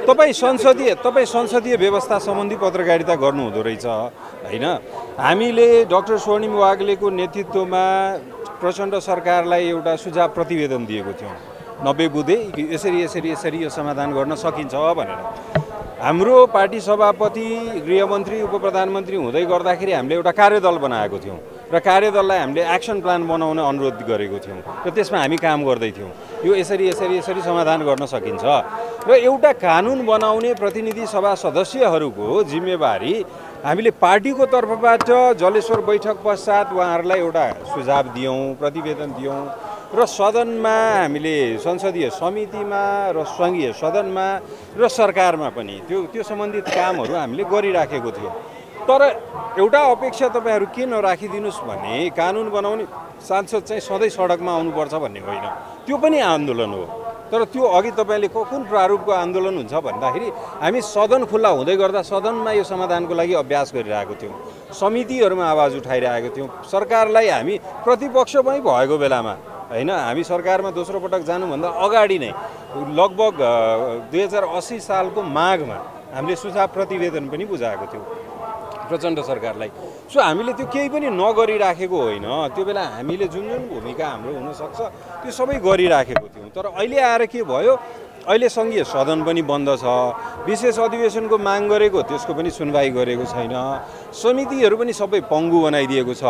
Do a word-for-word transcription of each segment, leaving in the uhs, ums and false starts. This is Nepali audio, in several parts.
तपाईँ संसदीय तपाईँ संसदीय व्यवस्था सम्बन्धी पत्रकारिता गर्नु हुँदो रहेछ हैन। हामीले डाक्टर स्वर्णिम वाग्लेको नेतृत्वमा प्रचण्ड सरकारलाई एउटा सुझाव प्रतिवेदन दिएको थियौँ नब्बे बुँदे यसरी यसरी यसरी यो समाधान गर्न सकिन्छ भनेर। हाम्रो पार्टी सभापति गृहमन्त्री उप प्रधानमन्त्री हुँदै गर्दाखेरि हामीले एउटा कार्यदल बनाएको थियौँ र कार्यदललाई हामीले एक्सन प्लान बनाउन अनुरोध गरेको थियौँ र त्यसमा हामी काम गर्दै थियौँ यो यसरी यसरी यसरी समाधान गर्न सकिन्छ र एउटा कानुन बनाउने प्रतिनिधि सभा सदस्यहरूको जिम्मेवारी हामीले पार्टीको तर्फबाट जलेश्वर बैठक पश्चात उहाँहरूलाई एउटा सुझाव दियौँ प्रतिवेदन दियौँ र सदनमा हामीले संसदीय समितिमा र सङ्घीय सदनमा र सरकारमा पनि त्यो त्यो सम्बन्धित कामहरू हामीले गरिराखेको थियौँ। तर एउटा अपेक्षा तपाईँहरू के नराखिदिनुहोस् भने कानुन बनाउने सांसद चाहिँ सधैँ सडकमा आउनुपर्छ भन्ने होइन, त्यो पनि आन्दोलन हो। तर त्यो अघि तपाईँले कुन प्रारूपको आन्दोलन हुन्छ भन्दाखेरि हामी सदन खुल्ला हुँदै गर्दा सदनमा यो समाधानको लागि अभ्यास गरिरहेको थियौँ, समितिहरूमा आवाज उठाइरहेको थियौँ। सरकारलाई हामी प्रतिपक्षमै भएको बेलामा हैन, हामी सरकारमा दोस्रो पटक जानुभन्दा अगाडि नै लगभग दुई हजार अस्सी सालको माघमा हामीले सुझाव प्रतिवेदन पनि बुझाएको थियौँ प्रचण्ड सरकारलाई। सो हामीले त्यो केही पनि नगरिराखेको होइन, त्यो बेला हामीले जुन जुन भूमिका हाम्रो हुनसक्छ त्यो सबै गरिराखेको थियौँ। तर अहिले आएर के भयो, अहिले सङ्घीय सदन पनि बन्द छ, विशेष अधिवेशनको माग गरेको त्यसको पनि सुनवाई गरेको छैन, समितिहरू पनि सबै पङ्गु बनाइदिएको छ।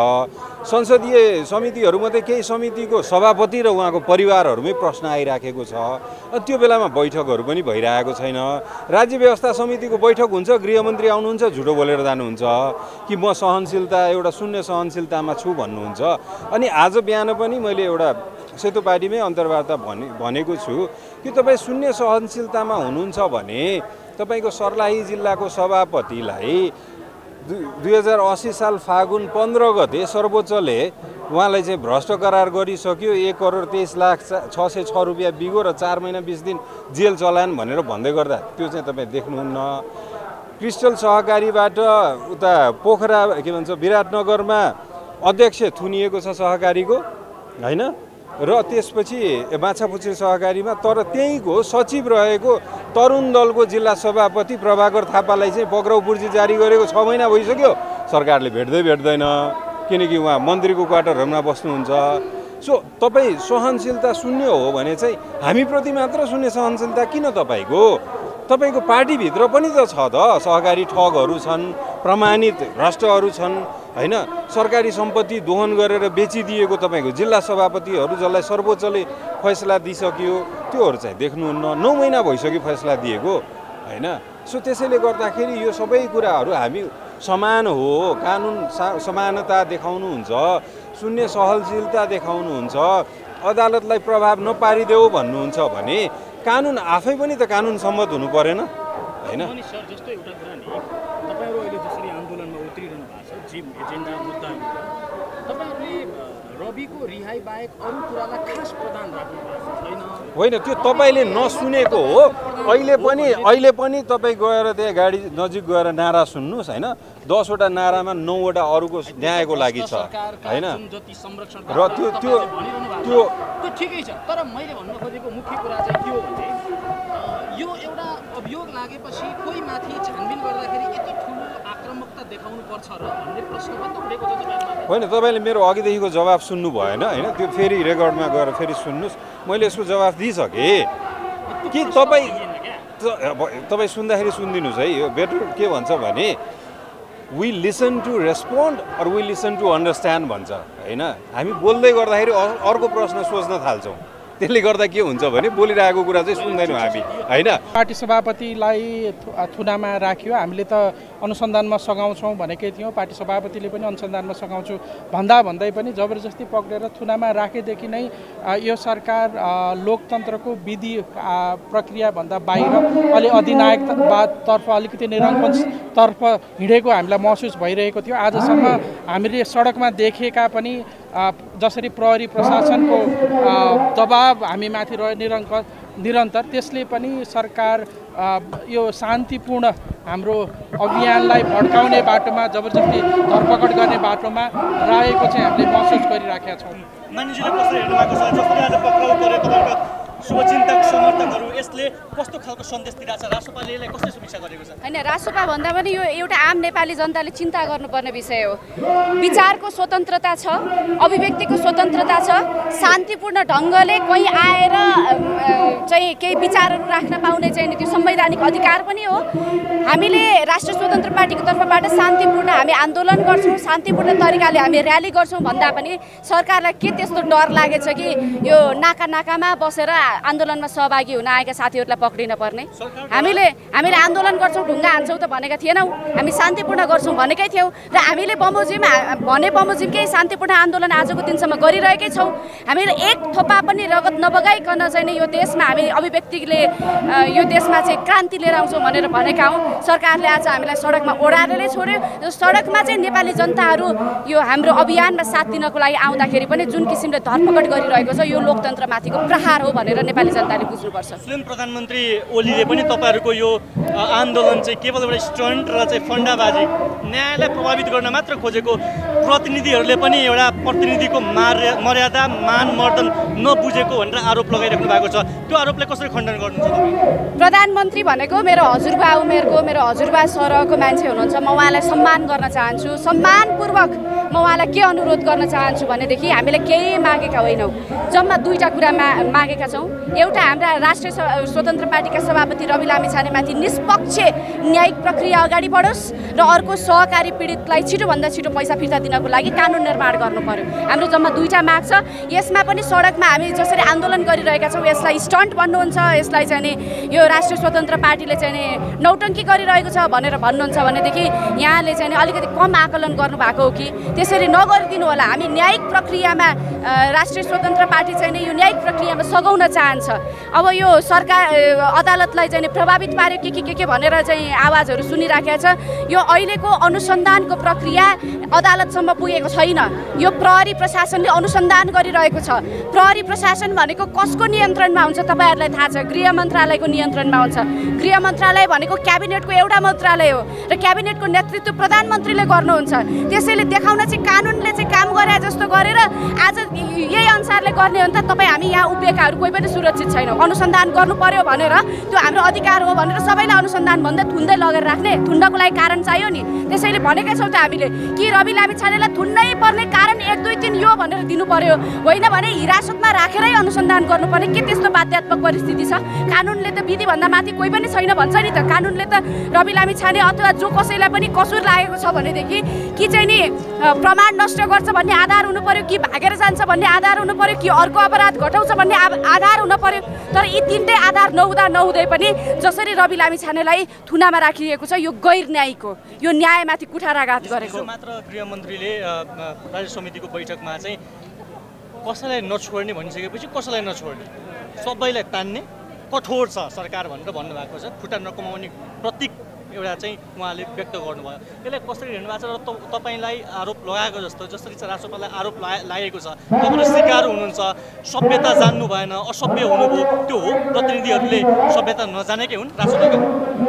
संसदीय समितिहरूमध्ये केही समितिको सभापति र उहाँको परिवारहरूमै प्रश्न आइराखेको छ। त्यो बेलामा बैठकहरू पनि भइरहेको छैन। राज्य व्यवस्था समितिको बैठक हुन्छ, गृहमन्त्री आउनुहुन्छ झुटो बोलेर जानुहुन्छ कि म सहनशीलता एउटा शून्य सहनशीलतामा छु भन्नुहुन्छ। अनि आज बिहान पनि मैले एउटा सेतो पार्टीमै अन्तर्वार्ता भने भनेको छु कि तपाईँ शून्य सहनशीलतामा हुनुहुन्छ भने तपाईँको सर्लाही जिल्लाको सभापतिलाई दुई हजार अस्सी साल फागुन पन्ध्र गते सर्वोच्चले उहाँलाई चाहिँ भ्रष्ट करार गरिसक्यो, एक करोड तेइस लाख छ सय छ रुपियाँ बिगो र चार महिना बिस दिन जेल चलान भनेर भन्दै गर्दा त्यो चाहिँ तपाईँ देख्नुहुन्न। क्रिस्टल सहकारीबाट उता पोखरा के भन्छ विराटनगरमा अध्यक्ष थुनिएको छ सहकारीको हैन, र त्यसपछि माछापुच्छ्रे सहकारीमा तर त्यहीँको सचिव रहेको तरुण दलको जिल्ला सभापति प्रभाकर थापालाई चाहिँ पक्राउ पूर्जी जारी गरेको छ महिना भइसक्यो, सरकारले भेट्दै भेट्दैन किनकि उहाँ मन्त्रीको क्वार्टरहरूमा बस्नुहुन्छ। सो तपाईँ सहनशीलता शून्य हो भने चाहिँ हामीप्रति मात्र शून्य सहनशीलता किन तपाईँको? तपाईँको पार्टीभित्र पनि त छ त, सहकारी ठगहरू छन्, प्रमाणित भ्रष्टहरू छन् हैन, सरकारी सम्पत्ति दोहन गरेर बेचिदिएको तपाईँको जिल्ला सभापतिहरू जसलाई सर्वोच्चले फैसला दिइसक्यो त्योहरू चाहिँ देख्नुहुन्न। नौ महिना भइसक्यो फैसला दिएको हैन। सो त्यसैले गर्दाखेरि यो सबै कुराहरू हामी समान हो, कानुन समानता देखाउनुहुन्छ, शून्य सहनशीलता देखाउनुहुन्छ, अदालतलाई प्रभाव नपारिदेऊ भन्नुहुन्छ भने कानुन आफै पनि त कानुन सम्मत हुनु परेन हैन। एजेन्डा मुद्दाहरू तपाईहरुले रविको रिहाई बाहेक अरु कुरालाई खास प्रधान राख्नु छैन होइन, त्यो तपाईले नसुनेको हो। अहिले पनि अहिले पनि तपाई गएर त्यहाँ गाडी नजिक गएर नारा सुन्नुस् हैन, दस वटा नारामा नौ वटा अरुको न्यायको लागि छ हैन, र त्यो त्यो त्यो त्यो ठिकै छ। तर मैले भन्न खोजेको मुख्य कुरा चाहिँ के हो भने यो एउटा अभियोग लागेपछि कोही माथि छानबिन गर्दाखेरि यति ठुलो आक्रामकता देखाउनु पर्छ र भन्ने प्रश्न मात्र उठेको छ तपाईहरुमा। होइन, तपाईले मेरो अघिदेखिको जवाफ सुन्नु भएन हैन, त्यो फेरि रेकर्डमा गएर फेरि सुन्नुस्। मैले यसको जवाफ दिइसकेँ कि तपाईँ तपाईँ सुन्दाखेरि सुनिदिनुहोस् है। यो बेटर के भन्छ भने we listen to respond or we listen to understand भन्छ हैन। हामी बोल्दै गर्दाखेरि अर्को प्रश्न सोच्न थाल्छौँ, त्यसले गर्दा के हुन्छ भने बोलिरहेको कुरा चाहिँ सुन्दैनौँ हामी हैन। पार्टी सभापतिलाई थुनामा राख्यो, हामीले त अनुसन्धानमा सघाउँछौँ भनेकै थियौँ, पार्टी सभापतिले पनि अनुसन्धानमा सघाउँछु भन्दा भन्दै पनि जबरजस्ती पक्रेर थुनामा राखेदेखि नै यो सरकार लोकतन्त्रको विधि प्रक्रियाभन्दा बाहिर अलि अधिनायकतर्फ अलिकति निरङ्कुशतर्फ हिँडेको हामीलाई महसुस भइरहेको थियो। आजसम्म हामीले सडकमा देखेका पनि जसरी प्रहरी प्रशासनको दबाब हामी माथि रह्यो निरङ्क निरन्तर, त्यसले पनि सरकार यो शान्तिपूर्ण हाम्रो अभियानलाई भड्काउने बाटोमा जबरजस्ती धरपकड गर्ने बाटोमा रहेको चाहिँ हामीले महसुस गरिराखेका छौँ। मानिसले कसरी हेर्नु भएको छ? जसरी आज पक्राउ गरे तपाईहरुको शुभचिन्तक समर्थकहरू यसले कस्तो खालको सन्देश दिइरहेछ, रासोपाले यसलाई कसरी समीक्षा गरेको छ? होइन, रासोपा भन्दा पनि यो एउटा आम नेपाली जनताले चिन्ता गर्नुपर्ने विषय हो। विचारको स्वतन्त्रता छ, अभिव्यक्तिको स्वतन्त्रता छ, शान्तिपूर्ण ढङ्गले कोही आएर चाहिँ केही विचारहरू राख्न पाउने चाहिँ त्यो संवैधानिक अधिकार पनि हो। हामीले राष्ट्रिय स्वतन्त्र पार्टीको तर्फबाट शान्तिपूर्ण हामी आन्दोलन गर्छौँ, शान्तिपूर्ण तरिकाले हामी र्याली गर्छौँ भन्दा पनि सरकारलाई के त्यस्तो डर लागेछ कि यो नाका नाकामा बसेर आन्दोलनमा सहभागी हुन आएका साथीहरूलाई पक्रिन पर्ने? हामीले हामीले आन्दोलन गर्छौँ, ढुङ्गा हान्छौँ त भनेका थिएनौँ, हामी शान्तिपूर्ण गर्छौँ भनेकै थियौँ र हामीले बमोजिम भने बमोजिमकै शान्तिपूर्ण आन्दोलन आजको दिनसम्म गरिरहेकै छौँ। हामीले एक थोपा पनि रगत नबगाइकन चाहिँ यो देशमा हामी अभिव्यक्तिले यो देशमा चाहिँ क्रान्ति लिएर आउँछौँ भनेर भनेका हौँ। सरकारले आज हामीलाई सडकमा ओढाएर नै छोड्यो। यो सडकमा चाहिँ नेपाली जनताहरू यो हाम्रो अभियानमा साथ दिनको लागि आउँदाखेरि पनि जुन किसिमले धरपकड गरिरहेको छ यो लोकतन्त्रमाथिको प्रहार हो भनेर नेपाली जनताले बुझ्नुपर्छ। स्वयं प्रधानमन्त्री ओलीले पनि तपाईँहरूको यो आन्दोलन चाहिँ केवल एउटा स्टन्ट र चाहिँ फन्डाबाजी, न्यायलाई प्रभावित गर्न मात्र खोजेको, प्रतिनिधिहरूले पनि एउटा प्रतिनिधिको मर्यादा मान मर्दन नबुझेको भनेर आरोप लगाइराख्नु भएको छ। त्यो आरोपलाई कसरी खण्डन गर्नुहुन्छ तपाईँ? प्रधानमन्त्री भनेको मेरो हजुरबा उमेरको, मेरो हजुरबा सरहको मान्छे हुनुहुन्छ। म उहाँलाई सम्मान गर्न चाहन्छु। सम्मानपूर्वक म उहाँलाई के अनुरोध गर्न चाहन्छु भनेदेखि हामीले केही मागेका होइनौँ, जम्मा दुईवटा कुरा मा मागेका छौँ। एउटा हाम्रा राष्ट्रिय स्वतन्त्र पार्टीका सभापति रवि लामिछानेमाथि निष्पक्ष न्यायिक प्रक्रिया अगाडि बढोस् र अर्को सहकारी पीडितलाई छिटोभन्दा छिटो पैसा फिर्ता दिनको लागि कानुन निर्माण गर्नु पर्यो। हाम्रो जम्मा दुईवटा माग छ। यसमा पनि सडकमा हामी जसरी आन्दोलन गरिरहेका छौँ यसलाई स्टन्ट भन्नुहुन्छ, यसलाई चाहिँ नि यो राष्ट्रिय स्वतन्त्र पार्टीले चाहिँ नि नौटङ्की गरिरहेको छ भनेर भन्नुहुन्छ भनेदेखि यहाँले चाहिँ नि अलिकति कम आकलन गर्नुभएको हो कि? त्यसरी नगरिदिनु होला। हामी न्यायिक प्रक्रियामा राष्ट्रिय स्वतन्त्र पार्टी चाहिँ नि यो न्यायिक प्रक्रियामा सघाउन चाहन्छ। अब यो सरकार अदालतलाई चाहिँ प्रभावित पार्यो के के के के भनेर चाहिँ आवाजहरू सुनिराखेको छ। यो अहिलेको अनुसन्धानको प्रक्रिया अदालतसम्म पुगेको छैन। यो प्रहरी प्रशासनले अनुसन्धान गरिरहेको छ। प्रहरी प्रशासन भनेको कसको नियन्त्रणमा हुन्छ तपाईँहरूलाई थाहा छ? गृह मन्त्रालयको नियन्त्रणमा हुन्छ। गृह मन्त्रालय भनेको क्याबिनेटको एउटा मन्त्रालय हो र क्याबिनेटको नेतृत्व प्रधानमन्त्रीले गर्नुहुन्छ। त्यसैले देखाउन चाहिँ कानुनले चाहिँ काम गरे जस्तो गरेर आज यही अनुसारले गर्ने हो नि त। तपाईँ हामी यहाँ उभिएकाहरू कोही पनि सुरक्षित छैनौँ। अनुसन्धान गर्नु पर्यो भनेर त्यो हाम्रो अधिकार हो भनेर सबैलाई अनुसन्धान भन्दै थुन्दै लगेर राख्ने, थुन्नको लागि कारण चाहियो नि। त्यसैले भनेकै छौँ त हामीले कि रवि लामिछानेलाई थुन्नै पर्ने कारण एक दुई तिन यो भनेर दिनु पर्यो, होइन भने हिरासतमा राखेरै अनुसन्धान गर्नुपर्ने के त्यस्तो बाध्यात्मक परिस्थिति छ? कानुनले त विधिभन्दा माथि कोही पनि छैन भन्छ नि त। कानुनले त रवि लामिछाने अथवा जो कसैलाई पनि कसुर लागेको छ भनेदेखि कि चाहिँ नि प्रमाण नष्ट गर्छ भन्ने आधार हुनु पर्यो, कि भागेर जान्छ भन्ने आधार हुनु पर्यो, कि अर्को अपराध घटाउँछ भन्ने आधार हुनु पर्यो। तर यी तिनटै आधार नहुँदा नहुँदै पनि जसरी रवि लामिछानेलाई थुनामा राखिएको छ यो गैर न्यायिक हो। यो न्यायमाथि कुठाराघात गरेको। मात्र गृहमन्त्रीले राज्य समितिको बैठकमा चाहिँ कसैलाई नछोड्ने भनिसकेपछि कसैलाई नछोड्ने, सबैलाई तान्ने कठोर छ सरकार भनेर भन्नुभएको छ। खुट्टा नकमाउने प्रतीक एउटा चाहिँ उहाँले व्यक्त गर्नुभयो। यसलाई कसरी हेर्नु भएको छ र तपाईँलाई आरोप लगाएको जस्तो जसरी चाहिँ रासोपालाई आरोप लागेको छ, तपाईँले स्वीकार हुनुहुन्छ सभ्यता जान्नु भएन, असभ्य हुनुभयो, त्यो हो? प्रतिनिधिहरूले सभ्यता नजानेकै हुन् रासोपाका?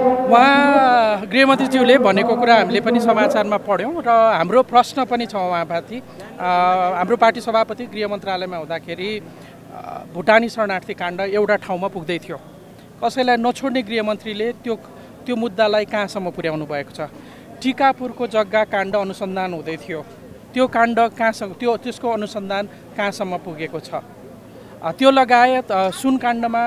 उहाँ गृहमन्त्रीज्यूले भनेको कुरा हामीले पनि समाचारमा पढ्यौँ र हाम्रो प्रश्न पनि छ उहाँमाथि। हाम्रो पार्टी सभापति गृह मन्त्रालयमा हुँदाखेरि भुटानी शरणार्थी काण्ड एउटा ठाउँमा पुग्दै थियो। कसैलाई नछोड्ने गृहमन्त्रीले त्यो त्यो मुद्दालाई कहाँसम्म पुर्याउनु भएको छ? टिकापुरको जग्गा काण्ड अनुसन्धान हुँदै थियो, त्यो काण्ड कहाँसम्म, त्यो त्यसको अनुसन्धान कहाँसम्म पुगेको छ? त्यो लगायत सुन काण्डमा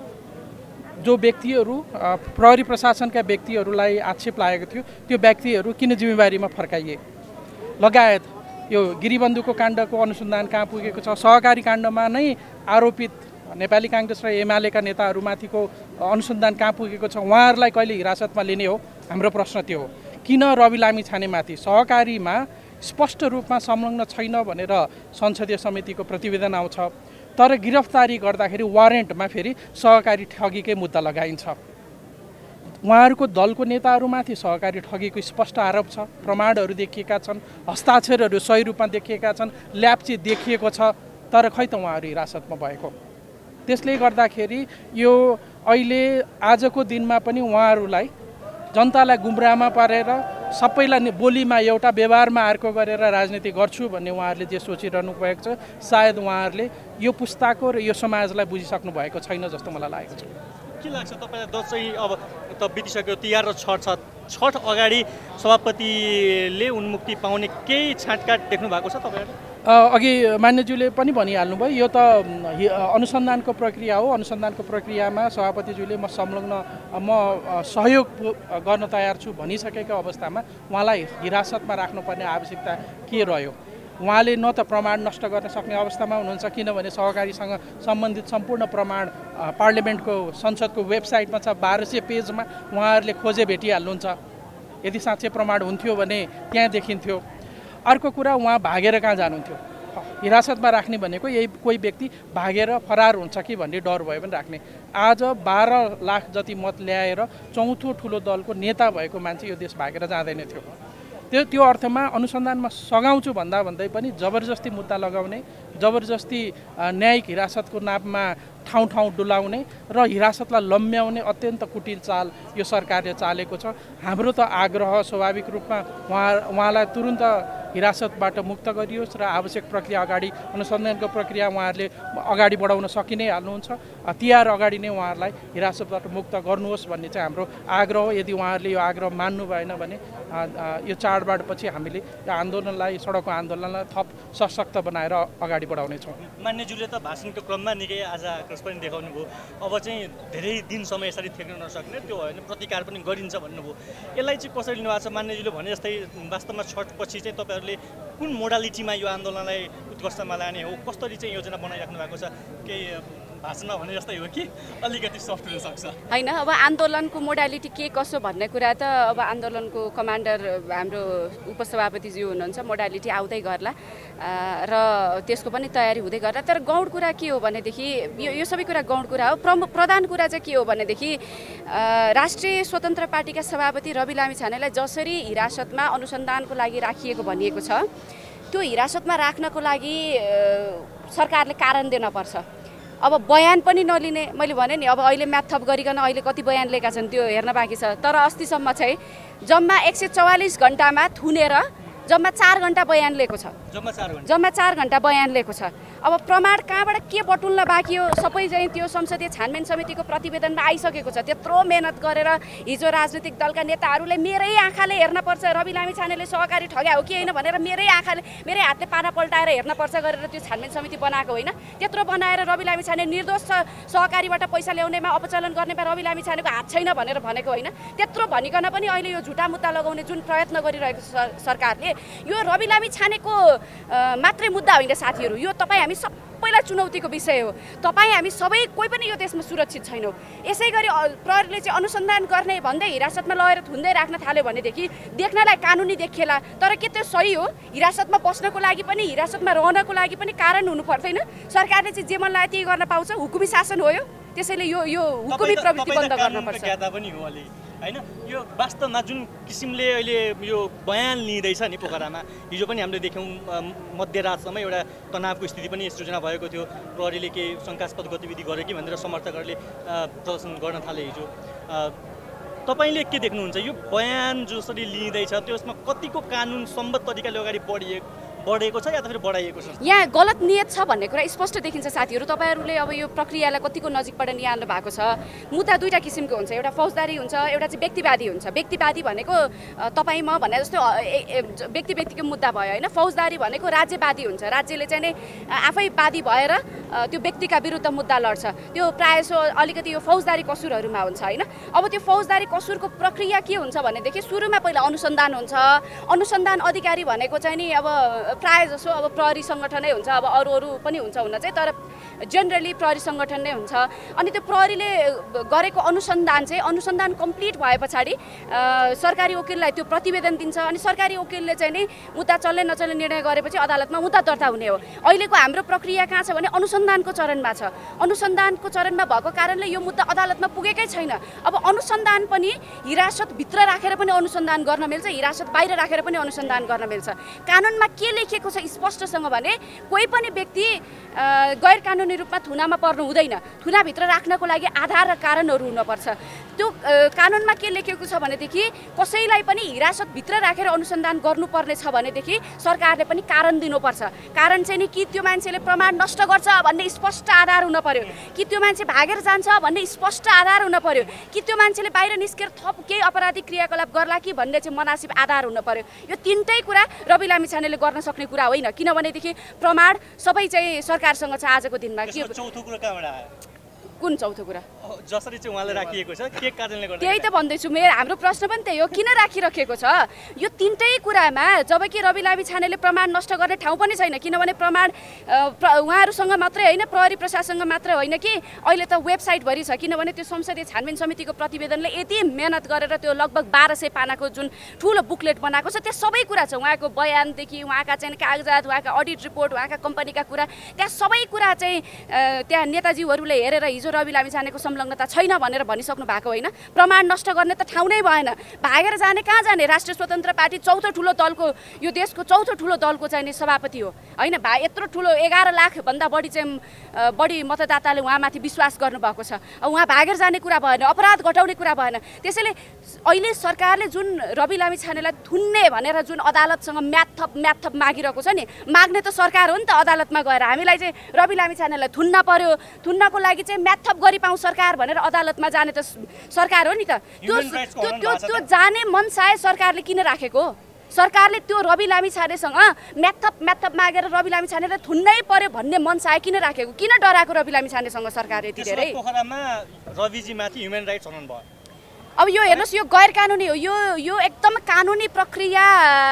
जो व्यक्तिहरू प्रहरी प्रशासनका व्यक्तिहरूलाई आक्षेप लागेको थियो त्यो व्यक्तिहरू किन जिम्मेवारीमा फर्काइए? लगायत यो गिरिबन्धुको काण्डको अनुसन्धान कहाँ पुगेको छ? सहकारी काण्डमा नै आरोपित नेपाली काङ्ग्रेस र एमालेका नेताहरूमाथिको अनुसन्धान कहाँ पुगेको छ? उहाँहरूलाई कहिले हिरासतमा लिने हो? हाम्रो प्रश्न त्यो हो। किन रवि लामिछानेमाथि सहकारीमा स्पष्ट रूपमा संलग्न छैन भनेर संसदीय समितिको प्रतिवेदन आउँछ, तर गिरफ्तारी गर्दाखेरि वारेन्टमा फेरि सहकारी ठगीकै मुद्दा लगाइन्छ। उहाँहरूको दलको नेताहरूमाथि सहकारी ठगीको स्पष्ट आरोप छ, प्रमाणहरू देखिएका छन्, हस्ताक्षरहरू सही रूपमा देखिएका छन्, ल्याप्ची देखिएको छ, तर खै त उहाँहरू हिरासतमा भएको। त्यसले गर्दाखेरि यो अहिले आजको दिनमा पनि उहाँहरूलाई जनतालाई गुमराहमा पारेर सबैलाई बोलीमा एउटा व्यवहारमा अर्को गरेर राजनीति गर्छु भन्ने उहाँहरूले जे सोचिरहनु भएको छ सायद उहाँहरूले यो पुस्ताको र यो समाजलाई बुझिसक्नु भएको छैन जस्तो मलाई लागेको छ। के लाग्छ तपाईँलाई दसैँ अब त बितिसक्यो, तिहार र छठ छ, छठ अगाडि सभापतिले उन्मुक्ति पाउने केही छाँटकाट देख्नु भएको छ तपाईँहरूले? अघि मान्यज्यूले पनि भनिहाल्नुभयो यो त अनुसन्धानको प्रक्रिया हो। अनुसन्धानको प्रक्रियामा सभापतिज्यूले म संलग्न म सहयोग गर्न तयार छु भनिसकेको अवस्थामा उहाँलाई हिरासतमा राख्नुपर्ने आवश्यकता के रह्यो? उहाँले न त प्रमाण नष्ट गर्न सक्ने अवस्थामा हुनुहुन्छ, किनभने सहकारीसँग सम्बन्धित सम्पूर्ण प्रमाण पार्लियामेन्टको संसदको वेबसाइटमा छ, बाह्र सय पेजमा उहाँहरूले खोजे भेटिहाल्नुहुन्छ। यदि साँच्चै प्रमाण हुन्थ्यो भने त्यहाँ देखिन्थ्यो। अर्को कुरा, उहाँ भागेर कहाँ जानुहुन्थ्यो? हिरासतमा राख्ने भनेको यही कोही व्यक्ति भागेर फरार हुन्छ कि भन्ने डर भयो भने राख्ने। आज बाह्र लाख जति मत ल्याएर चौथो ठुलो दलको नेता भएको मान्छे यो देश भागेर जाँदैन थियो। त्यो त्यो अर्थमा अनुसन्धानमा सघाउँछु भन्दा भन्दै पनि जबरजस्ती मुद्दा लगाउने, जबरजस्ती न्यायिक हिरासतको नाममा ठाउँ ठाउँ डुलाउने र हिरासतलाई लम्ब्याउने अत्यन्त कुटिल चाल यो सरकारले चालेको छ। हाम्रो त आग्रह स्वाभाविक रूपमा उहाँ उहाँलाई तुरुन्त हिरासतबाट मुक्त गरियोस् र आवश्यक प्रक्रिया अगाडि अनुसन्धानको प्रक्रिया उहाँहरूले अगाडि बढाउन सकि नै हाल्नुहुन्छ। तिहार अगाडि नै उहाँहरूलाई हिरासतबाट मुक्त गर्नुहोस् भन्ने चाहिँ हाम्रो आग्रह हो। यदि उहाँहरूले यो आग्रह मान्नु भएन भने यो चाडबाडपछि हामीले यो आन्दोलनलाई, सडकको आन्दोलनलाई थप सशक्त बनाएर अगाडि बढाउनेछौँ। मान्यज्यूले त भाषणको क्रममा निकै आज आक्रोश पनि देखाउनु भयो। अब चाहिँ धेरै दिनसम्म यसरी थेक्न नसक्ने, त्यो होइन प्रतिकार पनि गरिन्छ भन्नुभयो। यसलाई चाहिँ कसरी लिनुभएको छ? मान्यज्यूले भने जस्तै वास्तवमा छठपछि चाहिँ तपाईँहरूले कुन मोडालिटीमा यो आन्दोलनलाई उत्कर्षमा लाने हो, कसरी चाहिँ योजना बनाइराख्नु भएको छ? केही भाषणमा भने जस्तै हो कि अलिकति सफ्ट हुन सक्छ? होइन, अब आन्दोलनको मोडालिटी के कसो भन्ने कुरा त अब आन्दोलनको कमान्डर हाम्रो उपसभापतिज्यू हुनुहुन्छ, मोडालिटी आउँदै गर्ला र त्यसको पनि तयारी हुँदै गर्ला। तर गौड कुरा के हो भनेदेखि यो यो सबै कुरा गौड कुरा हो। प्रमुख प्रधान कुरा चाहिँ के हो भनेदेखि राष्ट्रिय स्वतन्त्र पार्टीका सभापति रवि लामिछानेलाई जसरी हिरासतमा अनुसन्धानको लागि राखिएको भनिएको छ, त्यो हिरासतमा राख्नको लागि सरकारले कारण दिनपर्छ। अब बयान पनि नलिने, मैले भने नि अब अहिले म्याथ थप गरिकन अहिले कति बयान लिएका छन् त्यो हेर्न बाँकी छ। तर अस्तिसम्म चाहिँ जम्मा एक सय चौवालिस घन्टामा थुनेर जम्मा चार घन्टा बयान लिएको छ। जम्मा चार घन्टा जम्मा चार घन्टा बयान लिएको छ। अब प्रमाण कहाँबाट के बटुल्न बाँकी हो? सबै चाहिँ त्यो संसदीय छानबिन समितिको प्रतिवेदनमा आइसकेको छ। त्यत्रो मेहनत गरेर हिजो राजनीतिक दलका नेताहरूले मेरै आँखाले हेर्न पर्छ रवि लामिछानेले सहकारी ठग्या हो कि होइन भनेर मेरै आँखाले मेरै हातले पाना पल्टाएर हेर्न पर्छ गरेर त्यो छानबिन समिति बनाएको होइन। त्यत्रो बनाएर रवि लामिछाने निर्दोष छ, सहकारीबाट पैसा ल्याउनेमा अपचलन गर्नेमा रवि लामिछानेको हात छैन भनेर भनेको होइन। त्यत्रो भनिकन पनि अहिले यो झुटा मुद्दा लगाउने जुन प्रयत्न गरिरहेको छ सरकारले, यो रवि लामिछानेको मात्रै मुद्दा होइन साथीहरू, यो तपाईँ हामी सबैलाई चुनौतीको विषय हो। तपाईँ हामी सबै कोही पनि यो देशमा सुरक्षित छैनौँ। यसै गरी प्रहरीले चाहिँ अनुसन्धान गर्ने भन्दै हिरासतमा लगेर थुन्दै राख्न थाल्यो भनेदेखि देख्नलाई कानुनी देखिएला, तर के त्यो सही हो? हिरासतमा बस्नको लागि पनि हिरासतमा रहनको लागि पनि कारण हुनु पर्दैन? सरकारले चाहिँ जे मन लाग्यो त्यही गर्न पाउँछ, हुकुमी शासन हो यो। त्यसैले यो यो हुकुमी प्रवृत्ति बन्द गर्नुपर्छ होइन। यो वास्तवमा जुन किसिमले अहिले यो बयान लिँदैछ नि पोखरामा, हिजो पनि हामीले देख्यौँ मध्यरातसम्म एउटा तनावको स्थिति पनि सृजना भएको थियो। प्रहरीले केही शङ्कास्पद गतिविधि गर्यो कि भनेर समर्थकहरूले प्रदर्शन गर्न थाले हिजो। तपाईँले के देख्नुहुन्छ? यो बयान जसरी लिँदैछ त्यसमा कतिको कानुन सम्बद्ध तरिकाले अगाडि बढिएको बढेको छ या त फेरि बढाइएको छ? यहाँ गलत नियत छ भन्ने कुरा स्पष्ट देखिन्छ साथीहरू। तपाईँहरूले अब यो प्रक्रियालाई कतिको नजिकबाट निहाल्नु भएको छ। मुद्दा दुईवटा किसिमको हुन्छ, एउटा फौजदारी हुन्छ, एउटा चाहिँ व्यक्तिवादी हुन्छ। व्यक्तिवादी भनेको तपाईँ म भने जस्तो व्यक्ति व्यक्तिको मुद्दा भयो होइन। फौजदारी भनेको राज्यवादी हुन्छ, राज्यले चाहिँ नै आफै वादी भएर त्यो व्यक्तिका विरुद्ध मुद्दा लड्छ। त्यो प्रायः सो अलिकति यो फौजदारी कसुरहरूमा हुन्छ होइन। अब त्यो फौजदारी कसुरको प्रक्रिया के हुन्छ भनेदेखि सुरुमा पहिला अनुसन्धान हुन्छ। अनुसन्धान अधिकारी भनेको चाहिँ नि अब प्रायः जसो अब प्रहरी सङ्गठनै हुन्छ, अब अरू अरू पनि हुन्छ हुन चाहिँ, तर जेनरली प्रहरी सङ्गठन नै हुन्छ। अनि त्यो प्रहरीले गरेको अनुसन्धान चाहिँ अनुसन्धान कम्प्लिट भए पछाडि सरकारी वकिललाई त्यो प्रतिवेदन दिन्छ। अनि सरकारी वकिलले चाहिँ नि मुद्दा चल्ने नचल्ने निर्णय गरेपछि अदालतमा मुद्दा दर्ता हुने हो। अहिलेको हाम्रो प्रक्रिया कहाँ छ भने अनुसन्धानको चरणमा छ। अनुसन्धानको चरणमा भएको कारणले यो मुद्दा अदालतमा पुगेकै छैन। अब अनुसन्धान पनि हिरासतभित्र राखेर पनि अनुसन्धान गर्न मिल्छ, हिरासत बाहिर राखेर पनि अनुसन्धान गर्न मिल्छ। कानुनमा के लेखिएको छ स्पष्टसँग भने कोही पनि व्यक्ति गैर कानुनी रूपमा थुनामा पर्नु हुँदैन। थुनाभित्र राख्नको लागि आधार र कारणहरू हुनुपर्छ। त्यो कानुनमा के लेखेको छ भनेदेखि कसैलाई पनि हिरासतभित्र राखेर अनुसन्धान गर्नुपर्ने छ भनेदेखि सरकारले पनि कारण दिनुपर्छ। कारण चाहिँ नि कि त्यो मान्छेले प्रमाण नष्ट गर्छ भन्ने स्पष्ट आधार हुन पर्यो, कि त्यो मान्छे भागेर जान्छ भन्ने स्पष्ट आधार हुन पर्यो, कि त्यो मान्छेले बाहिर निस्केर थप केही अपराधिक क्रियाकलाप गर्ला कि भन्ने चाहिँ मनासिब आधार हुन पर्यो। यो तिनटै कुरा रवि लामिछानेले गर्न सक्ने कुरा होइन, किनभनेदेखि प्रमाण सबै चाहिँ सरकारसँग छ आजको दिनमा। के चौथो कुरा कहाँबाट आयो? कुन चौथो कुरा? जसरी चाहिँ उहाँले राखिएको छ के कारणले गर्दा? त्यही त भन्दैछु, मेरो हाम्रो प्रश्न पनि त्यही हो, किन राखिराखेको छ? यो तिनटै कुरामा जबकि रवि लामिछानेले प्रमाण नष्ट गर्ने ठाउँ पनि छैन, किनभने प्रमाण उहाँहरूसँग मात्रै होइन, प्रहरी प्रशासनसँग मात्रै होइन कि अहिले त वेबसाइटभरि छ, किनभने त्यो संसदीय छानबिन समितिको प्रतिवेदनले यति मेहनत गरेर त्यो लगभग बाह्र सय पानाको जुन ठुलो बुकलेट बनाएको छ त्यहाँ सबै कुरा छ। उहाँको बयानदेखि उहाँका चाहिँ कागजात, उहाँका अडिट रिपोर्ट, उहाँका कम्पनीका कुरा, त्यहाँ सबै कुरा चाहिँ त्यहाँ नेताजीहरूले हेरेर हिजो रवि लामिछानेको संलग्नता छैन भनेर भनिसक्नु भएको होइन। प्रमाण नष्ट गर्ने त ठाउँ नै भएन, भागेर जाने कहाँ जाने? राष्ट्रिय स्वतन्त्र पार्टी चौथो ठुलो दलको, यो देशको चौथो ठुलो दलको चाहिँ नि सभापति हो होइन। भा यत्रो ठुलो एघार लाखभन्दा बढी चाहिँ बढी मतदाताले उहाँमाथि विश्वास गर्नुभएको छ। उहाँ भागेर जाने कुरा भएन, अपराध घटाउने कुरा भएन। त्यसैले अहिले सरकारले जुन रवि लामिछानेलाई थुन्ने भनेर जुन अदालतसँग म्याथप म्याथप मागिरहेको छ नि, माग्ने त सरकार हो नि त अदालतमा गएर। हामीलाई चाहिँ रवि लामिछानेलाई थुन्न पर्यो, थुन्नको लागि चाहिँ म्याथप गरी पाउँ सरकार भनेर अदालतमा जाने त सरकार हो नि त। त्यो त्यो त्यो जाने मन साय सरकारले किन राखेको? सरकारले त्यो रवि लामिछानेसँग म्याथप म्याथप मागेर रवि लामिछानेलाई थुन्नै पर्यो भन्ने मन साय किन राखेको? किन डराएको रवि लामिछानेसँग सरकारले यति धेरै? पोखरामा रविजीमाथि ह्युमन राइट्स हनन भयो। अब यो हेर्नुहोस्, यो गैर कानुनी हो, यो यो एकदम कानुनी प्रक्रिया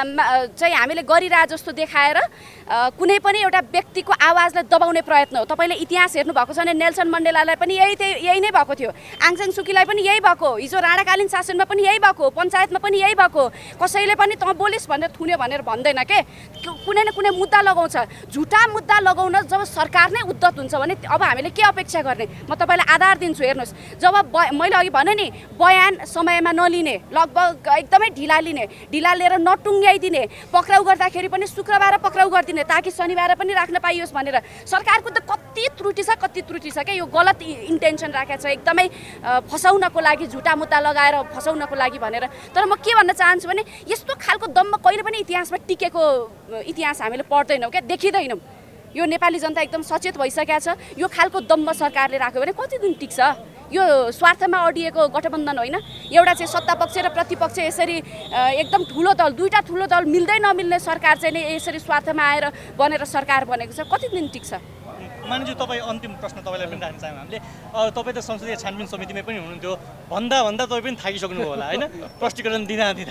चाहिँ हामीले गरिरहे जस्तो देखाएर कुनै पनि एउटा व्यक्तिको आवाजलाई दबाउने प्रयत्न हो। तपाईँले इतिहास हेर्नु भएको छ भने नेल्सन मण्डेलालाई पनि यही यही नै भएको थियो, आङ सान सुकीलाई पनि यही भएको, हिजो राणाकालीन शासनमा पनि यही भएको, पञ्चायतमा पनि यही भएको। कसैले पनि तँ बोलिस् भनेर थुन्यो भनेर भन्दैन के, कुनै न कुनै मुद्दा लगाउँछ। झुटा मुद्दा लगाउन जब सरकार नै उद्धत हुन्छ भने अब हामीले के अपेक्षा गर्ने? म तपाईँलाई आधार दिन्छु, हेर्नुहोस्। जब मैले अघि भने नि बयान समयमा नलिने, लगभग एकदमै ढिला लिने, ढिला लिएर नटुङ्ग्याइदिने, पक्राउ गर्दाखेरि पनि शुक्रबार पक्राउ गरिदिने ताकि शनिबार पनि राख्न पाइयोस् भनेर सरकारको त कति त्रुटि छ कति त्रुटि छ क्या। यो गलत इन्टेन्सन राखेको छ एकदमै फसाउनको लागि, झुटा मुद्दा लगाएर फसाउनको लागि भनेर। तर म के भन्न चाहन्छु भने यस्तो खालको दम्म कहिले पनि इतिहासमा टिकेको इतिहास हामीले पढ्दैनौँ क्या, देखिँदैनौँ। यो नेपाली जनता एकदम सचेत भइसकेको छ। यो खालको दम्म सरकारले राख्यो भने कति दिन टिक्छ? यो स्वार्थमा अडिएको गठबन्धन होइन। एउटा चाहिँ सत्तापक्ष र प्रतिपक्ष यसरी एकदम ठुलो दल, दुईवटा ठुलो दल मिल्दै नमिल्ने सरकार चाहिँ नि यसरी स्वार्थमा आएर बनेर सरकार बनेको छ, कति दिन टिक्छ? मानिज्यू, तपाईँ अन्तिम प्रश्न तपाईँलाई पनि राख्न चाहौँ हामीले। तपाईँ त संसदीय छानबिन समितिमै पनि हुनुहुन्थ्यो, भन्दा भन्दा तपाईँ पनि थाकिसक्नुभयो होला होइन, प्रष्टीकरण दिँदा दिँदा।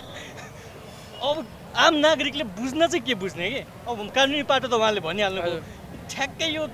अब आम नागरिकले बुझ्न चाहिँ के बुझ्ने कि? अब कानुनी पाटो त उहाँले भनिहाल्नुभयो, ठ्याक्कै यो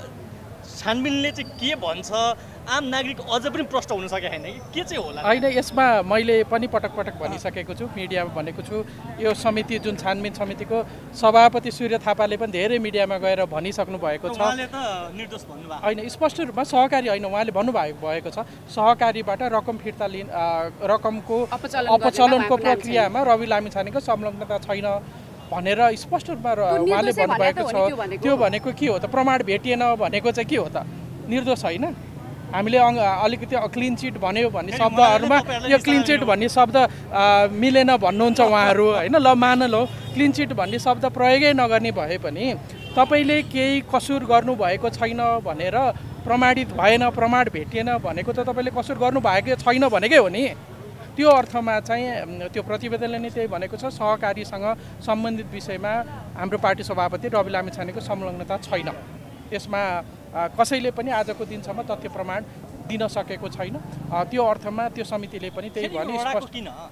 छानबिनले चाहिँ के भन्छ आम नागरिक अझ पनि प्रश्न हुन सकेको छैन कि के चाहिँ होला? होइन, यसमा मैले पनि पटक पटक भनिसकेको छु, मिडियामा भनेको छु। यो समिति जुन छानबिन समितिको सभापति सूर्य थापाले पनि धेरै मिडियामा गएर भनिसक्नु भएको छ। उहाँले त निर्दोष भन्नुभयो होइन, स्पष्ट रूपमा सहकारी होइन, उहाँले भन्नुभएको भएको छ सहकारीबाट रकम फिर्ता लिन रकमको अपचलनको प्रक्रियामा रवि लामिछानेको संलग्नता छैन भनेर स्पष्ट रूपमा उहाँले भन्नुभएको छ। त्यो भनेको के हो त? प्रमाण भेटिएन भनेको चाहिँ के हो त? निर्दोष होइन? हामीले अलिकति क्लिन चिट भन्यो भन्ने शब्दहरूमा यो क्लिन चिट भन्ने शब्द मिलेन भन्नुहुन्छ उहाँहरू होइन। ल मान लो, क्लिन चिट भन्ने शब्द प्रयोगै नगर्ने भए पनि तपाईँले केही कसुर गर्नुभएको छैन भनेर प्रमाणित भएन, प्रमाण भेटिएन भनेको त तपाईँले कसुर गर्नुभएको छैन भनेकै हो नि। त्यो अर्थमा चाहिँ त्यो प्रतिवेदनले नै त्यही भनेको छ, सहकारीसँग सम्बन्धित विषयमा हाम्रो पार्टी सभापति रवि लामिछानेको संलग्नता छैन। यसमा कसैले पनि आजको दिनसम्म तथ्य प्रमाण दिन सकेको छैन। त्यो अर्थमा त्यो समितिले पनि त्यही भने स्पष्ट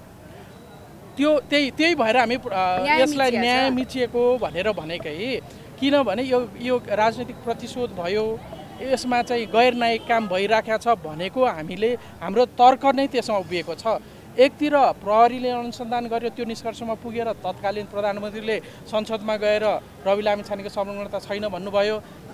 त्यो त्यही त्यही भएर हामी यसलाई न्याय मिचिएको भनेर भनेकै। किनभने यो यो राजनीतिक प्रतिशोध भयो, यसमा चाहिँ गैर न्यायिक काम भइराखेको छ भनेको हामीले हाम्रो तर्क नै त्यसमा उभिएको छ। एकतिर प्रहरीले अनुसन्धान गर्यो, त्यो निष्कर्षमा पुगेर तत्कालीन प्रधानमन्त्रीले संसदमा गएर रवि लामिछानेको संलग्नता छैन भन्नुभयो।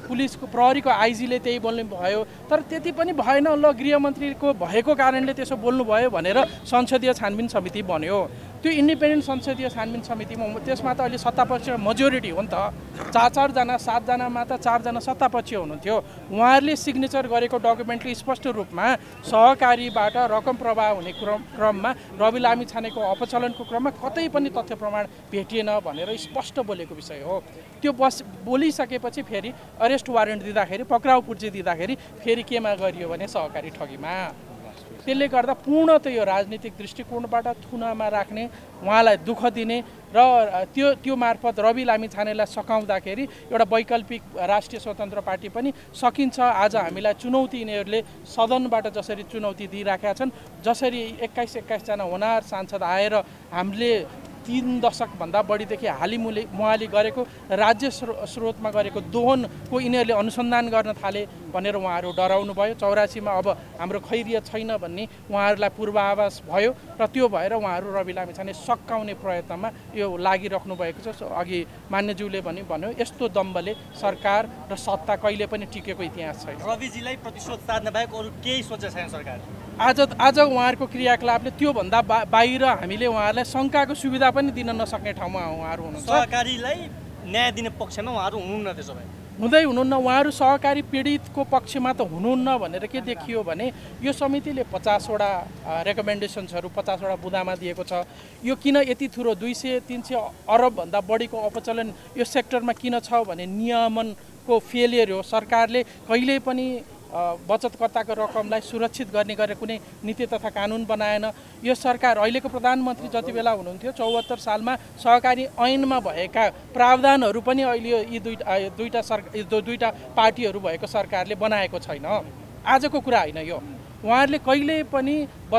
पुलिसको प्रहरीको आइजीले त्यही बोल्नु भयो, तर त्यति पनि भएन। ल गृहमन्त्रीको भएको कारणले त्यसो बोल्नुभयो भनेर संसदीय छानबिन समिति बन्यो। त्यो इन्डिपेन्डेन्ट संसदीय छानबिन समितिमा त्यसमा त अहिले सत्तापक्ष मेजोरिटी हो नि त, चार चारजना सातजनामा त चारजना सत्तापक्ष हुनुहुन्थ्यो। उहाँहरूले सिग्नेचर गरेको डकुमेन्टले स्पष्ट रूपमा सहकारीबाट रकम प्रवाह हुने क्रम क्रममा रवि लामिछानेको अपचलनको क्रममा कतै पनि तथ्य प्रमाण भेटिएन भनेर स्पष्ट बोलेको विषय हो। त्यो बस बोलिसकेपछि फेरि अरेस्ट वारेन्ट दिँदाखेरि, पक्राउ पुर्जी दिँदाखेरि फेरि केमा गरियो भने सहकारी ठगीमा। त्यसले गर्दा पूर्णतः यो राजनीतिक दृष्टिकोणबाट थुनामा राख्ने, उहाँलाई दुःख दिने र त्यो त्यो मार्फत रवि लामिछानेलाई सकाउँदाखेरि एउटा वैकल्पिक राष्ट्रिय स्वतन्त्र पार्टी पनि सकिन्छ। आज हामीलाई चुनौती यिनीहरूले सदनबाट जसरी चुनौती दिइराखेका छन्, जसरी एक्काइस एक्काइसजना होनार सांसद आएर हामीले तीन दशकभन्दा बढीदेखि हालिमुली मुहाली गरेको राज्य स्रोतमा गरेको दोहनको यिनीहरूले अनुसन्धान गर्न थाले भनेर उहाँहरू डराउनु भयो। चौरासीमा अब हाम्रो खैरियत छैन भन्ने उहाँहरूलाई पूर्वाभास भयो र त्यो भएर उहाँहरू रवि लामिछाने सकाउने प्रयत्नमा यो लागिराख्नु भएको छ। अघि मान्यज्यूले पनि भन्यो, यस्तो दम्बले सरकार र सत्ता कहिले पनि टिकेको इतिहास छैन। रविजीलाई प्रतिशोध साध्न बाहेक अरू केही सोचेको छैन सरकार। आज आज उहाँहरूको क्रियाकलापले त्योभन्दा बा बाहिर हामीले उहाँहरूलाई शङ्काको सुविधा पनि दिन नसक्ने ठाउँमा उहाँहरू हुनुहुन्छ। सहकारीलाई न्याय दिने पक्षमा उहाँहरू हुनुहुन्न, त्यसो भए हुँदै हुनुहुन्न। उहाँहरू सहकारी पीडितको पक्षमा त हुनुहुन्न भनेर के देखियो भने यो समितिले पचासवटा रेकमेन्डेसन्सहरू पचासवटा बुँदामा दिएको छ। यो किन यति ठुलो दुई सय तिन सय अरबभन्दा बढीको अपचलन यो सेक्टरमा किन छ भने नियमनको फेलियर हो। सरकारले कहिल्यै पनि बचतकर्ताको रकमलाई सुरक्षित गर्ने गरेर कुनै नीति तथा कानुन बनाएन। यो सरकार अहिलेको प्रधानमन्त्री जति बेला हुनुहुन्थ्यो चौहत्तर सालमा सहकारी ऐनमा भएका प्रावधानहरू पनि अहिले यी दुईटा दुईटा सर दुईटा पार्टीहरू भएको सरकारले बनाएको छैन। आजको कुरा होइन यो। उहाँहरूले कहिल्यै पनि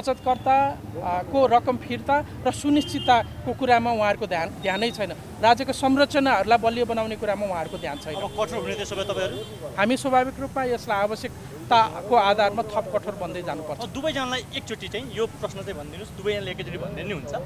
बचतकर्ताको रकम फिर्ता र सुनिश्चितताको कुरामा उहाँहरूको ध्यान ध्यानै छैन। राज्यको संरचनाहरूलाई बलियो बनाउने कुरामा उहाँहरूको ध्यान छैन। अब कठोर हुने त्यसो भए तपाईँहरू? हामी स्वाभाविक रूपमा यसलाई आवश्यकताको आधारमा थप कठोर बन्दै जानुपर्छ। दुवैजनालाई एकचोटि चाहिँ यो प्रश्न चाहिँ भनिदिनुहोस्, दुवैजनाले एकैचोटि भनिदिनु नि हुन्छ।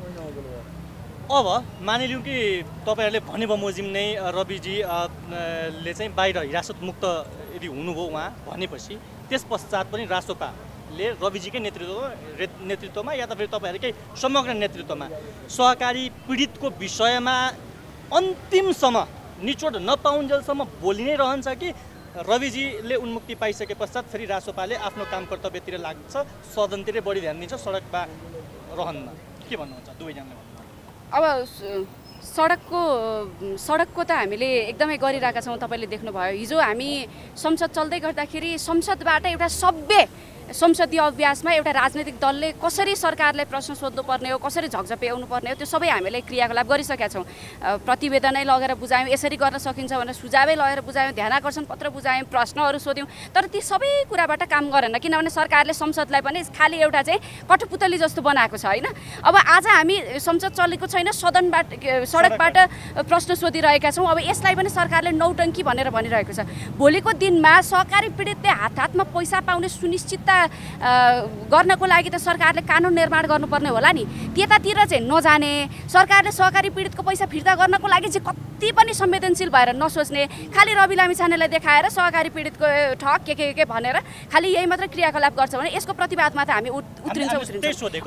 अब मानिलिउँ कि तपाईँहरूले भने बमोजिम नै रविजी ले चाहिँ बाहिर हिरासतमुक्त यदि हुनुभयो उहाँ भनेपछि त्यस पश्चात पनि रासोपाले रविजीकै नेतृत्वमा नेतृत्वमा या त फेरि तपाईँहरूकै समग्र नेतृत्वमा सहकारी पीडितको विषयमा अन्तिमसम्म निचोड नपाउन्जेलसम्म बोलि नै रहन्छ कि रविजीले उन्मुक्ति पाइसके पश्चात फेरि रासोपाले आफ्नो काम कर्तव्यतिर लाग्छ, सदनतिरै बढी ध्यान दिन्छ, सडकमा रहन्न? के भन्नुहुन्छ दुवैजनाले? अब सडकको सडकको त हामीले एकदमै गरिरहेका छौँ। तपाईँले देख्नुभयो हिजो हामी संसद चल्दै गर्दाखेरि संसदबाट एउटा सभ्य संसदीय अभ्यासमा एउटा राजनैतिक दलले कसरी सरकारलाई प्रश्न सोध्नुपर्ने हो, कसरी झकझप्याउनु पर्ने हो, त्यो सबै हामीले क्रियाकलाप गरिसकेका छौँ। प्रतिवेदनै लगेर बुझायौँ, यसरी गर्न सकिन्छ भनेर सुझावै लगेर बुझायौँ, ध्यानाकर्षण पत्र बुझायौँ, प्रश्नहरू सोध्यौँ, तर ती सबै कुराबाट काम गरेन। किनभने सरकारले संसदलाई पनि खालि एउटा चाहिँ कठपुतली जस्तो बनाएको छ होइन। अब आज हामी संसद चलेको छैन, सदनबाट सडकबाट प्रश्न सोधिरहेका छौँ। अब यसलाई पनि सरकारले नौटङ्की भनेर भनिरहेको छ। भोलिको दिनमा सहकारी पीडितले हात हातमा पैसा पाउने सुनिश्चितता गर्नको लागि त सरकारले कानुन निर्माण गर्नुपर्ने होला नि। त्यतातिर चाहिँ नजाने, सरकारले सहकारी पीडितको पैसा फिर्ता गर्नको लागि चाहिँ कति पनि संवेदनशील भएर नसोच्ने, खालि रवि लामिछानेलाई देखाएर सहकारी पीडितको ठग के के के भनेर खालि यही मात्र क्रियाकलाप गर्छ भने यसको प्रतिवादमा त हामी उत्रिन्छौँ उत्रिन्छौँ।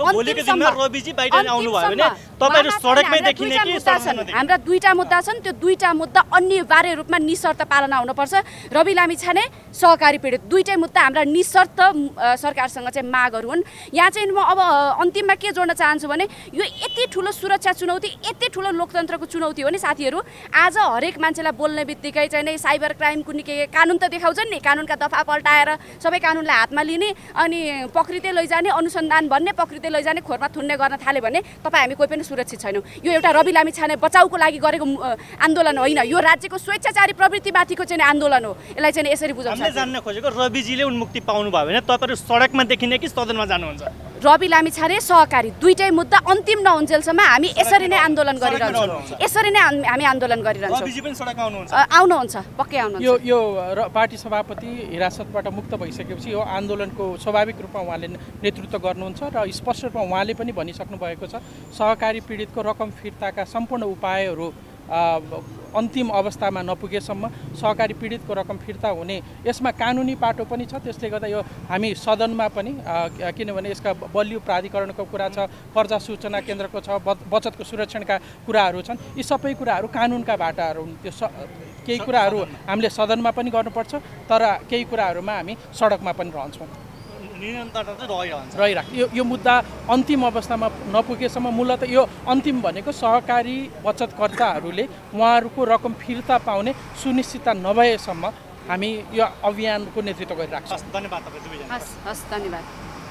हाम्रा दुईटा मुद्दा छन्, त्यो दुईटा मुद्दा अनिवार्य रूपमा निशर्त पालना हुनुपर्छ। रवि लामिछाने, सहकारी पीडित, दुईटै मुद्दा हाम्रा निशर्त सरकारसँग चाहिँ मागहरू हुन्। यहाँ चाहिँ म अब अन्तिममा के जोड्न चाहन्छु भने यो यति ठुलो सुरक्षा चुनौती, यति ठुलो लोकतन्त्रको चुनौती हो नि साथीहरू। आज हरेक मान्छेलाई बोल्ने बित्तिकै चाहिँ नै साइबर क्राइम कुनै के कानुन त देखाउँछन् नि, कानुनका दफा पल्टाएर सबै कानुनलाई हातमा लिने अनि पक्रिँदै लैजाने, अनुसन्धान भन्ने, पक्रिँदै लैजाने, खोरमा थुन्ने गर्न थाल्यो भने तपाईँ हामी कोही पनि सुरक्षित छैनौँ। यो एउटा रवि लामिछाने बचाउको लागि गरेको आन्दोलन होइन, यो राज्यको स्वेच्छाचारी प्रवृत्तिमाथिको चाहिँ आन्दोलन हो। यसलाई चाहिँ यसरी बुझाउँछ। हामीले जान्न खोजेको रविजीले उन्मुक्ति पाउनु भयो भने तपाईँहरू सडकमा देखिने कि सदनमा जानुहुन्छ? रवि लामिछाने, सहकारी दुईटै मुद्दा अन्तिम नहुन्जेलसम्म हामी यसरी नै आन्दोलन गरिरहन्छौँ, यसरी नै हामी आन्दोलन गरिरहन्छौँ। रविजी पनि सडकमा आउनुहुन्छ? आउनुहुन्छ, पक्कै आउनुहुन्छ। यो यो पार्टी सभापति हिरासतबाट मुक्त भइसकेपछि यो आन्दोलनको स्वाभाविक रूपमा उहाँले नेतृत्व गर्नुहुन्छ र स्पष्ट रूपमा उहाँले पनि भनिसक्नु भएको छ सहकारी पीडितको रकम फिर्ताका सम्पूर्ण उपायहरू अन्तिम अवस्थामा नपुगेसम्म सहकारी पीडितको रकम फिर्ता हुने यसमा कानुनी पाटो पनि छ। त्यसले गर्दा यो हामी सदनमा पनि किनभने यसका बलियो प्राधिकरणको कुरा छ, कर्जा सूचना केन्द्रको छ, बचतको सुरक्षणका कुराहरू छन्। यी सबै कुराहरू कानुनका बाटाहरू हुन्। त्यो केही कुराहरू हामीले सदनमा पनि गर्नुपर्छ, तर केही कुराहरूमा हामी सडकमा पनि रहन्छौँ। निरन्तरता चाहिँ रहिरहन्छ रहिराख्छ। यो यो मुद्दा अन्तिम अवस्थामा नपुगेसम्म मूलतः यो अन्तिम भनेको सहकारी बचतकर्ताहरूले उहाँहरूको रकम फिर्ता पाउने सुनिश्चितता नभएसम्म हामी यो अभियानको नेतृत्व गरिराख्छौँ। धन्यवाद तपाईँ दुवैजना। हस् हस् धन्यवाद।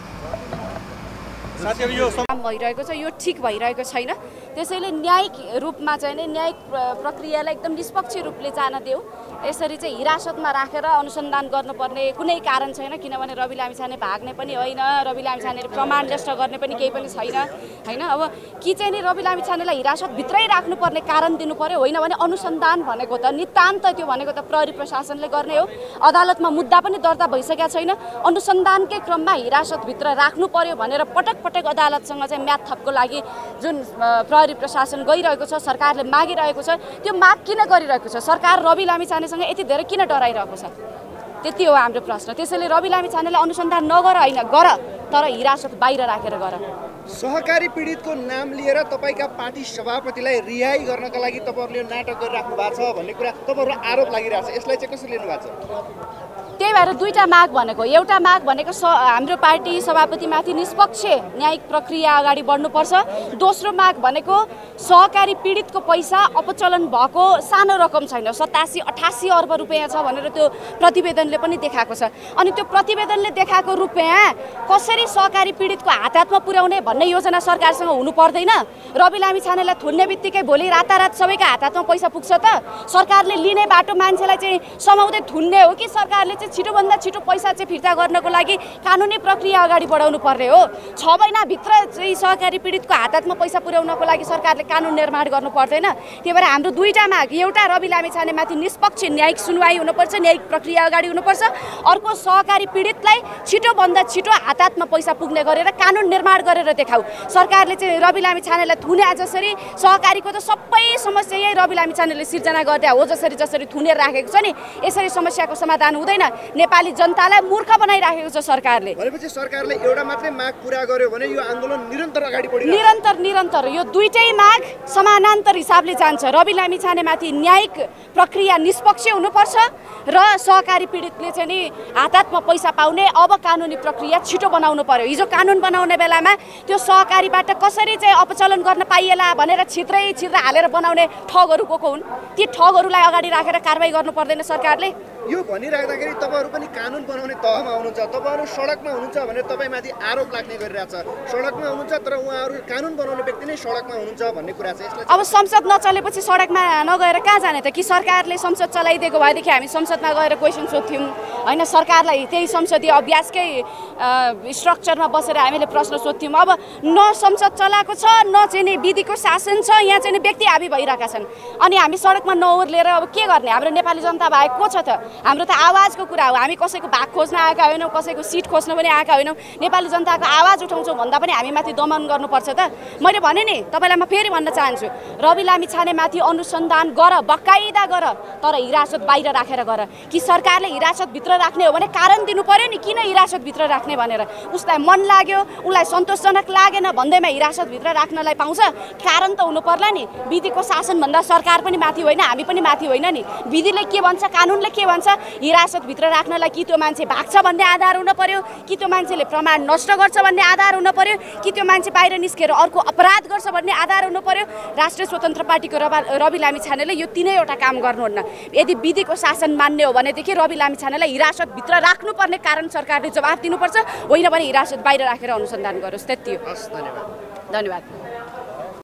साथीहरू यो काम भइरहेको छ, यो ठिक भइरहेको छैन। त्यसैले न्यायिक रूपमा चाहिँ नै न्यायिक प्रक्रियालाई एकदम निष्पक्ष रूपले जान देऊ। यसरी चाहिँ हिरासतमा राखेर अनुसन्धान गर्नुपर्ने कुनै कारण छैन, किनभने रवि लामिछाने भाग्ने पनि होइन, रवि लामिछानेले प्रमाण नष्ट गर्ने पनि केही पनि छैन होइन। अब कि चाहिँ नि रवि लामिछानेलाई हिरासतभित्रै राख्नुपर्ने कारण दिनु पर्यो, होइन भने अनुसन्धान भनेको त नितान्त त्यो भनेको त प्रहरी प्रशासनले गर्ने हो। अदालतमा मुद्दा पनि दर्ता भइसकेका छैन, अनुसन्धानकै क्रममा हिरासतभित्र राख्नु पर्यो भनेर पटक पटक अदालतसँग चाहिँ म्याद थपको लागि जुन प्रहरी प्रशासन गइरहेको छ, सरकारले मागिरहेको छ, त्यो माग किन गरिरहेको छ? सरकार रवि लामिछानेसँग यति धेरै किन डराइरहेको छ? त्यति हो हाम्रो प्रश्न। त्यसैले रवि लामिछानेलाई अनुसन्धान नगर होइन, गर, तर हिरासत बाहिर राखेर गर। सहकारी पीडितको नाम लिएर तपाईँका पार्टी सभापतिलाई रिहाई गर्नका लागि तपाईँहरूले नाटक गरिराख्नु भएको छ भन्ने कुरा तपाईँहरू आरोप लागिरहेको छ, यसलाई चाहिँ कसरी लिनु भएको छ? त्यही भएर दुईवटा माग भनेको, एउटा माग भनेको स हाम्रो पार्टी सभापतिमाथि निष्पक्ष न्यायिक प्रक्रिया अगाडि बढ्नुपर्छ। दोस्रो माग भनेको सहकारी पीडितको पैसा अपचलन भएको सानो रकम छैन, सतासी अठासी अर्ब रुपियाँ छ भनेर त्यो प्रतिवेदनले पनि देखाएको छ। अनि त्यो प्रतिवेदनले देखाएको रुपियाँ कसरी सहकारी पीडितको हात हातमा पुर्याउने भन्ने योजना सरकारसँग हुनु पर्दैन? रवि लामिछानेलाई थुन्ने बित्तिकै भोलि रातारात सबैका हात हातमा पैसा पुग्छ त? सरकारले लिने बाटो मान्छेलाई चाहिँ समाउँदै थुन्ने हो कि सरकारले चाहिँ छिटोभन्दा छिटो पैसा चाहिँ फिर्ता गर्नको लागि कानुनी प्रक्रिया अगाडि बढाउनु पर्ने हो? छ महिनाभित्र चाहिँ सहकारी पीडितको हात हातमा पैसा पुर्याउनको लागि सरकारले कानुन निर्माण गर्नु पर्दैन? त्यही भएर हाम्रो दुईवटा माग, एउटा रवि लामिछानेमाथि निष्पक्ष न्यायिक सुनवाई हुनुपर्छ, न्यायिक प्रक्रिया अगाडि हुनुपर्छ। अर्को सहकारी पीडितलाई छिटोभन्दा छिटो हात हातमा पैसा पुग्ने गरेर कानुन निर्माण गरेर देखाऊ। सरकारले चाहिँ रवि लामिछानेलाई थुने जसरी सहकारीको त सबै समस्या यही रवि लामिछानेले सिर्जना गर्दा हो, जसरी जसरी थुनेर राखेको छ नि, यसरी समस्याको समाधान हुँदैन। नेपाली जनतालाई मूर्ख बनाइराखेको छ सरकारले। भनेपछि सरकारले एउटा मात्रै माग पुरा गर्यो भने यो आन्दोलन निरन्तर अगाडि बढिरहेको छ। निरन्तर निरन्तर यो दुईटै माग समानान्तर हिसाबले जान्छ। रवि लामिछानेमाथि न्यायिक प्रक्रिया निष्पक्ष हुनुपर्छ र सहकारी पीडितले चाहिँ नि हात हातमा पैसा पाउने अब कानुनी प्रक्रिया छिटो बनाउनु पर्यो। हिजो कानुन बनाउने बेलामा त्यो सहकारीबाट कसरी चाहिँ अपचलन गर्न पाइएला भनेर छित्रै छित्र हालेर बनाउने ठगहरू को को हुन्? ती ठगहरूलाई अगाडि राखेर कारबाही गर्नु पर्दैन सरकारले? यो भनिराख्दाखेरि तपाईँहरू पनि कानुन बनाउने तहमा हुनुहुन्छ, तपाईँहरू सडकमा हुनुहुन्छ भनेर तपाईँमाथि आरोप लाग्ने गरिरहेछ। सडकमा हुनुहुन्छ तर उहाँहरू कानुन बनाउने व्यक्ति नै सडकमा हुनुहुन्छ भन्ने कुरा छ। यसलाई अब संसद नचलेपछि सडकमा नगएर कहाँ जाने त? कि सरकारले संसद चलाइदिएको भएदेखि हामी संसदमा गएर क्वेसन सोध्थ्यौँ होइन? सरकारलाई त्यही संसदीय अभ्यासकै स्ट्रक्चरमा बसेर हामीले प्रश्न सोध्थ्यौँ। अब न संसद चलाएको छ, न चाहिँ नि विधिको शासन छ, यहाँ चाहिँ व्यक्ति हाबी भइरहेका छन्। अनि हामी सडकमा नओर्लेर अब के गर्ने? हाम्रो नेपाली जनता बाहेक को छ त? हाम्रो त आवाजको कुरा हो। हामी कसैको भाग खोज्न आएका होइनौँ, कसैको सिट खोज्न पनि आएका होइनौँ। नेपाली जनताको आवाज उठाउँछौँ भन्दा पनि हामी माथि दमन गर्नुपर्छ त? मैले भने नि तपाईँलाई म फेरि भन्न चाहन्छु, रवि लामिछानेमाथि अनुसन्धान गर, बकाइदा गर, तर हिरासत बाहिर राखेर गर। कि सरकारले हिरासतभित्र राख्ने हो भने कारण दिनु पर्यो नि, किन हिरासतभित्र राख्ने भनेर। उसलाई मन लाग्यो, उसलाई सन्तोषजनक लागेन भन्दैमा हिरासतभित्र राख्नलाई पाउँछ? कारण त हुनु पर्ला नि। विधिको शासनभन्दा सरकार पनि माथि होइन, हामी पनि माथि होइन नि। विधिले के भन्छ, कानुनले के भन्छ? हिरासतभित्र राख्नलाई कि त्यो मान्छे भाग्छ भन्ने आधार हुन पर्यो, कि त्यो मान्छेले प्रमाण नष्ट गर्छ भन्ने आधार हुन पर्यो, कि त्यो मान्छे बाहिर निस्केर अर्को अपराध गर्छ भन्ने आधार हुनु पर्यो। राष्ट्रिय स्वतन्त्र पार्टीको रवि लामिछानेले यो तिनैवटा काम गर्नुहुन्न। यदि विधिको शासन मान्ने हो भनेदेखि रवि लामिछानेलाई हिरासतभित्र राख्नुपर्ने कारण सरकारले जवाफ दिनुपर्छ, होइन भने हिरासत बाहिर राखेर अनुसन्धान गरोस्। त्यति हो। धन्यवाद। धन्यवाद।